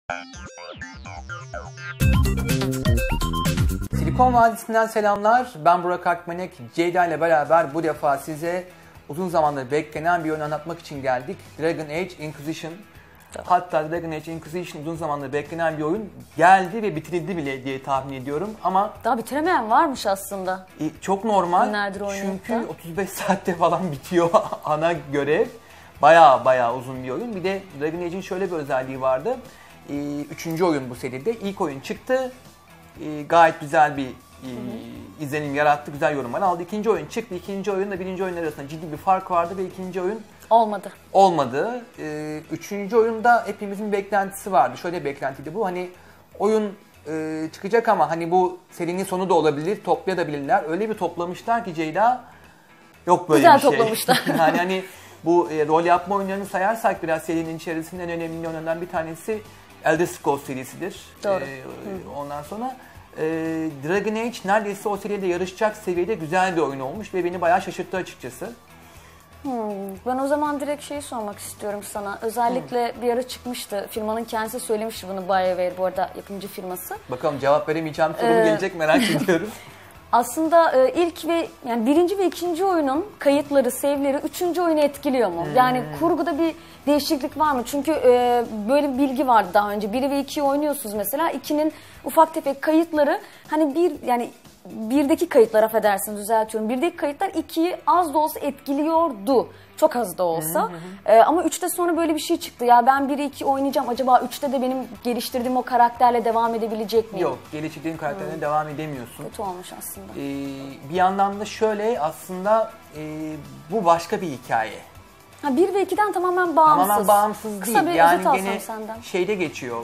Silikon Vadisi'nden selamlar. Ben Burak Akmenek. Ceyda ile beraber bu defa size uzun zamandır beklenen bir oyun anlatmak için geldik. Dragon Age Inquisition. Hatta Dragon Age Inquisition uzun zamandır beklenen bir oyun geldi ve bitirildi bile diye tahmin ediyorum ama... Daha bitiremeyen varmış aslında. Çok normal. Çünkü 35 saatte falan bitiyor ana görev. Baya uzun bir oyun. Bir de Dragon Age'in şöyle bir özelliği vardı. Üçüncü oyun bu seride. İlk oyun çıktı. Gayet güzel bir izlenim yarattı, güzel yorumlar aldı. İkinci oyun çıktı. İkinci oyunla birinci oyun arasında ciddi bir fark vardı ve ikinci oyun olmadı. Üçüncü oyunda hepimizin beklentisi vardı. Şöyle bir beklentiydi bu. Hani oyun çıkacak ama hani bu serinin sonu da olabilir, toplayabilirler. Öyle bir toplamışlar ki Ceyda, yok böyle güzel bir şey. Güzel toplamışlar. Yani hani bu rol yapma oyunlarını sayarsak biraz serinin içerisinde en önemli oyunlardan bir tanesi Elder Scrolls serisidir. Doğru. Ondan sonra Dragon Age neredeyse o seride yarışacak seviyede güzel bir oyun olmuş ve beni bayağı şaşırttı açıkçası. Ben o zaman direkt şeyi sormak istiyorum sana. Özellikle bir ara çıkmıştı. Firmanın kendisi söylemişti bunu, BioWare bu arada yapımcı firması. Bakalım cevap veremeyeceğim sorum gelecek, merak ediyorum. Aslında ilk ve yani birinci ve ikinci oyunun kayıtları, save'leri üçüncü oyunu etkiliyor mu? Yani kurguda bir değişiklik var mı? Çünkü böyle bir bilgi vardı daha önce. 1 ve 2'yi oynuyorsunuz mesela. 2'nin ufak tefek kayıtları hani birdeki kayıtlar, affedersiniz düzeltiyorum. Birdeki kayıtlar 2'yi az da olsa etkiliyordu. Çok az da olsa. Ama 3'te sonra böyle bir şey çıktı. Ya ben 1'i 2 oynayacağım. Acaba 3'te de benim geliştirdiğim o karakterle devam edebilecek miyim? Yok, geliştirdiğin karakterle devam edemiyorsun. Kötü olmuş aslında. Bir yandan da şöyle aslında bu başka bir hikaye. 1 ve 2'den tamamen bağımsız. Tamamen bağımsız değil. Kısa bir yani özet gene senden. Şeyde geçiyor.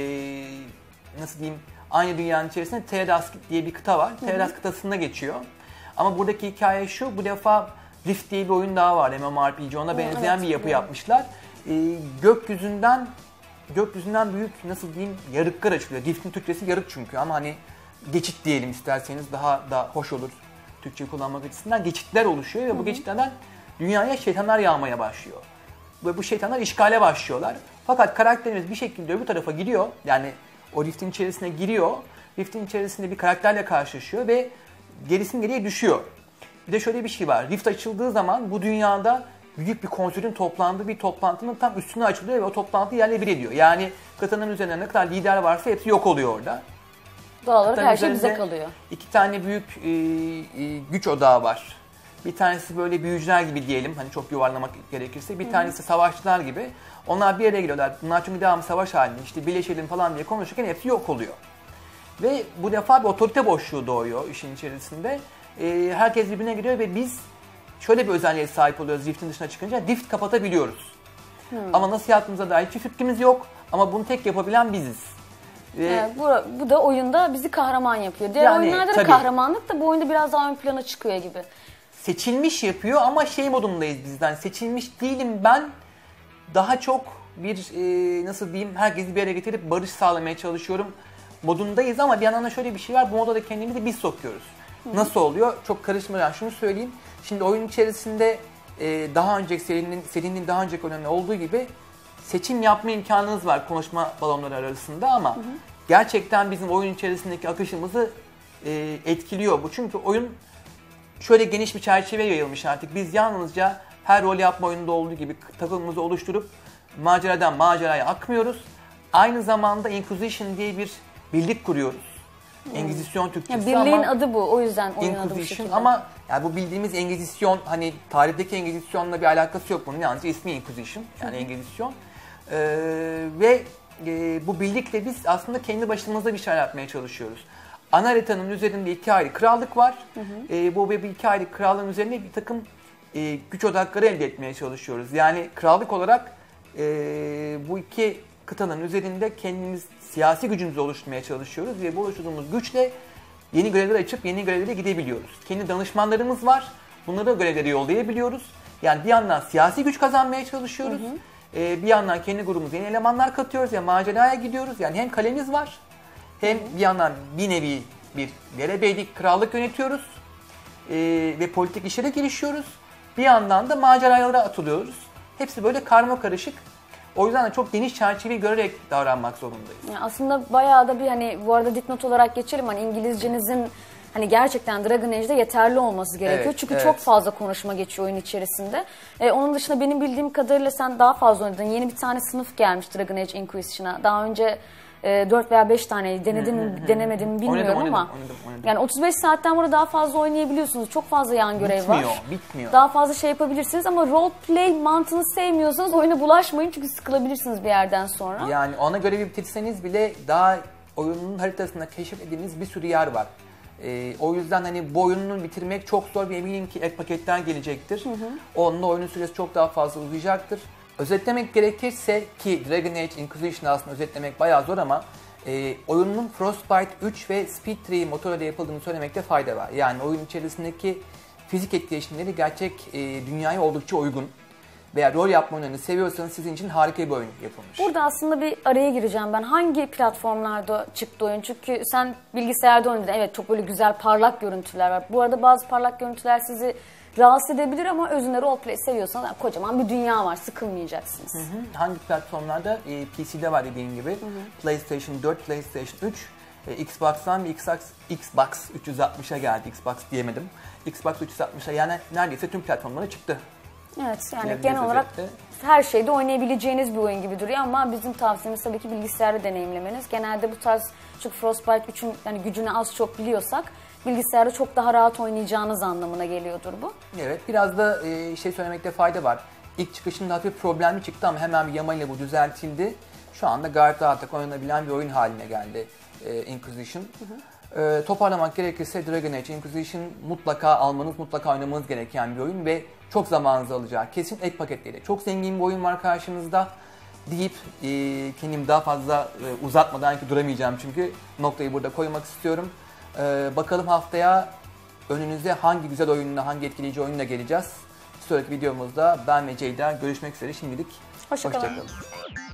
Nasıl diyeyim? Aynı dünyanın içerisinde Teras diye bir kıta var. Teras kıtasında geçiyor. Ama buradaki hikaye şu. Bu defa Rift diye bir oyun daha var. MMORPG. Ona benzeyen bir yapı yapmışlar. Gökyüzünden büyük, nasıl diyeyim, yarıklar açılıyor. Rift'in Türkçesi yarık çünkü ama hani geçit diyelim isterseniz, daha da hoş olur Türkçe kullanmak açısından. Geçitler oluşuyor ve bu geçitlerden dünyaya şeytanlar yağmaya başlıyor. Ve bu şeytanlar işgale başlıyorlar. Fakat karakterimiz bir şekilde öbür tarafa gidiyor. Yani o Rift'in içerisine giriyor. Rift'in içerisinde bir karakterle karşılaşıyor ve geriye düşüyor. Bir de şöyle bir şey var. Rift açıldığı zaman bu dünyada büyük bir konsülün toplandığı bir toplantının tam üstüne açılıyor ve o toplantı yerle bir ediyor. Yani kıtanın üzerinde ne kadar lider varsa hepsi yok oluyor orada. Doğal olarak her şey bize kalıyor. 2 tane büyük güç odağı var. Bir tanesi böyle büyücüler gibi diyelim, hani çok yuvarlamak gerekirse. Bir tanesi savaşçılar gibi. Onlar bir yere geliyorlar. Bunlar çünkü devamlı savaş halinde, işte birleşelim falan diye konuşurken hepsi yok oluyor. Ve bu defa bir otorite boşluğu doğuyor işin içerisinde. Herkes birbirine giriyor ve biz şöyle bir özelliğe sahip oluyoruz Rift'in dışına çıkınca. Rift kapatabiliyoruz. Ama nasıl yaptığımıza dair hiçbir fikrimiz yok. Ama bunu tek yapabilen biziz. Bu da oyunda bizi kahraman yapıyor. Diğer oyunlarda da kahramanlık da bu oyunda biraz daha ön plana çıkıyor gibi. Seçilmiş yapıyor ama şey modundayız bizden. Seçilmiş değilim ben. Daha çok bir nasıl diyeyim, herkesi bir yere getirip barış sağlamaya çalışıyorum modundayız ama bir yandan da şöyle bir şey var. Bu moda da kendimizi biz sokuyoruz. Nasıl oluyor? Çok karışmadan şunu söyleyeyim. Şimdi oyun içerisinde daha önceki serinin daha önceki oyununda olduğu gibi seçim yapma imkanınız var konuşma balonları arasında ama gerçekten bizim oyun içerisindeki akışımızı etkiliyor bu. Çünkü oyun şöyle geniş bir çerçeve yayılmış artık. Biz yalnızca her rol yapma oyununda olduğu gibi takımımızı oluşturup maceradan maceraya akmıyoruz. Aynı zamanda Inquisition diye bir birlik kuruyoruz. Engizisyon Türkçesi ya birliğin ama adı bu. O yüzden oyun adı bu şekilde. Ama yani bu bildiğimiz Engizisyon, hani tarihteki Engizisyon'la bir alakası yok bunun. Yalnızca ismi Inquisition, yani Engizisyon. Ve bu birlikle biz aslında kendi başımıza bir şeyler yapmaya çalışıyoruz. Ana haritanın üzerinde 2 ayrı krallık var. Bu 2 ayrı krallığın üzerinde bir takım güç odakları elde etmeye çalışıyoruz. Yani krallık olarak bu 2 kıtanın üzerinde kendimiz siyasi gücümüzü oluşturmaya çalışıyoruz ve bu oluşturduğumuz güçle yeni görevler açıp yeni görevlere gidebiliyoruz. Kendi danışmanlarımız var. Bunları görevlere yollayabiliyoruz. Yani bir yandan siyasi güç kazanmaya çalışıyoruz. Bir yandan kendi grubumuza yeni elemanlar katıyoruz. Yani maceraya gidiyoruz. Yani hem kalemiz var hem bir yandan bir nevi bir derebeylik krallık yönetiyoruz. Ve politik işlere girişiyoruz. Bir yandan da maceralara atılıyoruz. Hepsi böyle karma karışık. O yüzden de çok geniş çerçeveyi görerek davranmak zorundayız. Yani aslında bayağı da bir hani bu arada dipnot olarak geçelim hani İngilizcenizin hani gerçekten Dragon Age'de yeterli olması gerekiyor. Evet, Çünkü evet. çok fazla konuşma geçiyor oyun içerisinde. Onun dışında benim bildiğim kadarıyla sen daha fazla oynadın. Yeni bir tane sınıf gelmiş Dragon Age Inquisition'a. Daha önce 4 veya 5 tane denedin mi denemedin mi bilmiyorum ama oynadım. yani 35 saatten burada daha fazla oynayabiliyorsunuz. Çok fazla yan görev var. Bitmiyor. Daha fazla şey yapabilirsiniz ama role play mantığını sevmiyorsanız oyuna bulaşmayın çünkü sıkılabilirsiniz bir yerden sonra. Yani ona görevi bitirseniz bile daha oyunun haritasında keşfettiğiniz bir sürü yer var. O yüzden hani bu oyununu bitirmek çok zor ve eminim ki ek paketler gelecektir. Onunla oyunun süresi çok daha fazla uzayacaktır. Özetlemek gerekirse ki Dragon Age Inquisition aslında özetlemek bayağı zor ama oyunun Frostbite 3 ve Speed 3 motoruyla yapıldığını söylemekte fayda var. Yani oyun içerisindeki fizik etkileşimleri gerçek dünyaya oldukça uygun. Veya rol yapma oyunlarını seviyorsanız sizin için harika bir oyun yapılmış. Burada aslında bir araya gireceğim ben. Hangi platformlarda çıktı oyun? Çünkü sen bilgisayarda oynadın. Evet çok böyle güzel parlak görüntüler var. Bu arada bazı parlak görüntüler sizi rahatsız edebilir ama özünde roleplay seviyorsanız kocaman bir dünya var. Sıkılmayacaksınız. Hangi platformlarda? PC'de var dediğim gibi. PlayStation 4, PlayStation 3, Xbox'tan bir Xbox 360'a geldi. Xbox diyemedim. Xbox 360'a yani neredeyse tüm platformlara çıktı. Evet yani genel olarak her şeyde oynayabileceğiniz bir oyun gibi duruyor ama bizim tavsiyemiz tabii ki bilgisayarda deneyimlemeniz. Genelde bu tarz çünkü Frostbite 3'ün yani gücünü az çok biliyorsak bilgisayarda çok daha rahat oynayacağınız anlamına geliyordur bu. Evet biraz da şey söylemekte fayda var. İlk çıkışında hafif problemli çıktı ama hemen bir yamayla bu düzeltildi. Şu anda gayet rahat oynanabilen bir oyun haline geldi Inquisition. Toparlamak gerekirse Dragon Age Inquisition mutlaka almanız, mutlaka oynamanız gereken bir oyun ve çok zamanınızı alacağı kesin ek paketleriyle. Çok zengin bir oyun var karşınızda deyip kendimi daha fazla uzatmadan ki duramayacağım çünkü noktayı burada koymak istiyorum. Bakalım haftaya önünüze hangi güzel oyunla, hangi etkileyici oyunla geleceğiz. Bir sonraki videomuzda ben ve Ceyda görüşmek üzere şimdilik. Hoşça kalın. Hoşça kalın.